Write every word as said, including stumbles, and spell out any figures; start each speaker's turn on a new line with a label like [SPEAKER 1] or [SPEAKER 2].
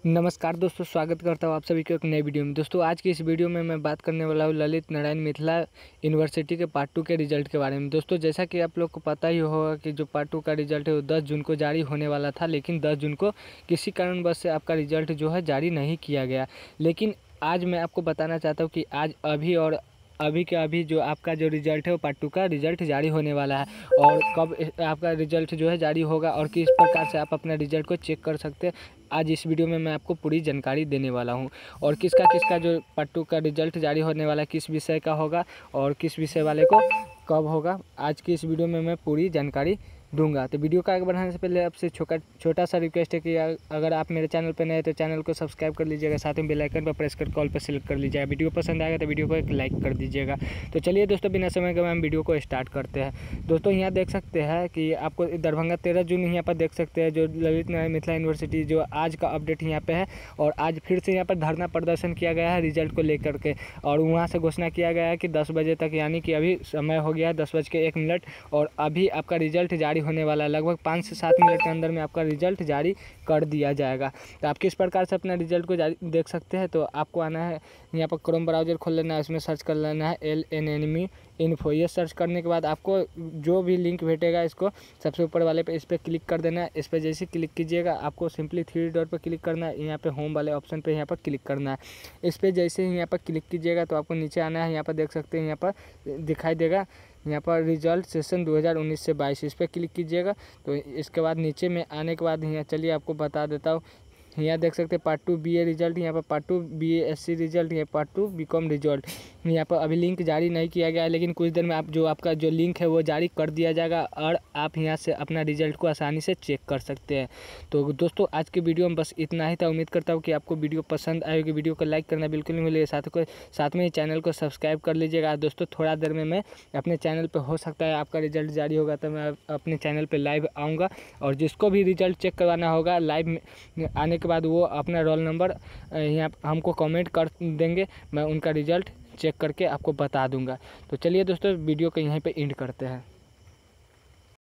[SPEAKER 1] नमस्कार दोस्तों, स्वागत करता हूँ आप सभी को एक नई वीडियो में। दोस्तों आज की इस वीडियो में मैं बात करने वाला हूँ ललित नारायण मिथिला यूनिवर्सिटी के पार्ट टू के रिजल्ट के बारे में। दोस्तों जैसा कि आप लोग को पता ही होगा कि जो पार्ट टू का रिजल्ट है वो दस जून को जारी होने वाला था, लेकिन दस जून को किसी कारणवश से आपका रिजल्ट जो है जारी नहीं किया गया। लेकिन आज मैं आपको बताना चाहता हूँ कि आज अभी और अभी के अभी जो आपका जो रिजल्ट है वो पार्ट टू का रिजल्ट जारी होने वाला है, और कब आपका रिजल्ट जो है जारी होगा और किस प्रकार से आप अपना रिजल्ट को चेक कर सकते हैं, आज इस वीडियो में मैं आपको पूरी जानकारी देने वाला हूं। और किसका किसका जो पार्ट टू का रिजल्ट जारी होने वाला है, किस विषय का होगा और किस विषय वाले को कब होगा, आज की इस वीडियो में मैं पूरी जानकारी दूंगा। तो वीडियो को आगे बढ़ाने से पहले आपसे छोटा छोटा सा रिक्वेस्ट है कि अगर आप मेरे चैनल पर नए हैं तो चैनल को सब्सक्राइब कर लीजिएगा, साथ में बेल आइकन पर प्रेस कर कॉल पर सेलेक्ट कर लीजिएगा। वीडियो पसंद आएगा तो वीडियो को एक लाइक कर दीजिएगा। तो चलिए दोस्तों, बिना समय के हम वीडियो को स्टार्ट करते हैं। दोस्तों यहाँ देख सकते हैं कि आपको दरभंगा तेरह जून यहाँ पर देख सकते हैं जो ललित नारायण मिथिला यूनिवर्सिटी जो आज का अपडेट यहाँ पे है, और आज फिर से यहाँ पर धरना प्रदर्शन किया गया है रिजल्ट को लेकर के, और वहाँ से घोषणा किया गया है कि दस बजे तक, यानी कि अभी समय हो गया है दस बज के एक मिनट और अभी आपका रिजल्ट जारी होने वाला है। लगभग पाँच से सात मिनट के अंदर में आपका रिजल्ट जारी कर दिया जाएगा। तो आप किस प्रकार से अपना रिजल्ट को जारी देख सकते हैं, तो आपको आना है यहाँ पर क्रोम ब्राउज़र खोल लेना है, इसमें सर्च कर लेना है L N N E info. ये सर्च करने के बाद आपको जो भी लिंक भेटेगा इसको सबसे ऊपर वाले पे इस पर क्लिक कर देना है। इस पर जैसे क्लिक कीजिएगा आपको सिंपली थ्री डॉट पर क्लिक करना है, यहाँ पे होम वाले ऑप्शन पे यहाँ पर क्लिक करना है। इस पर जैसे ही यहाँ पर क्लिक कीजिएगा तो आपको नीचे आना है, यहाँ पर देख सकते हैं यहाँ पर दिखाई देगा यहाँ पर रिजल्ट सेशन दो हज़ार उन्नीस से बाईस, इस पर क्लिक कीजिएगा। तो इसके बाद नीचे में आने के बाद यहाँ चलिए आपको बता देता हूँ, यहाँ देख सकते हैं part two B A result, यहाँ पर part two B A S C result, यहाँ part two B com result. यहाँ पर अभी लिंक जारी नहीं किया गया है, लेकिन कुछ देर में आप जो आपका जो लिंक है वो जारी कर दिया जाएगा और आप यहाँ से अपना रिजल्ट को आसानी से चेक कर सकते हैं। तो दोस्तों आज की वीडियो में बस इतना ही था। उम्मीद करता हूँ कि आपको वीडियो पसंद आएगी। वीडियो को लाइक करना बिल्कुल नहीं भूलिए, साथ को साथ में ही चैनल को सब्सक्राइब कर लीजिएगा। दोस्तों थोड़ा देर में मैं अपने चैनल पर, हो सकता है आपका रिजल्ट जारी होगा तो मैं अपने चैनल पर लाइव आऊँगा, और जिसको भी रिजल्ट चेक करवाना होगा लाइव में आने के बाद वो अपना रोल नंबर यहाँ हमको कमेंट कर देंगे, मैं उनका रिजल्ट चेक करके आपको बता दूंगा। तो चलिए दोस्तों, वीडियो को यहीं पे एंड करते हैं।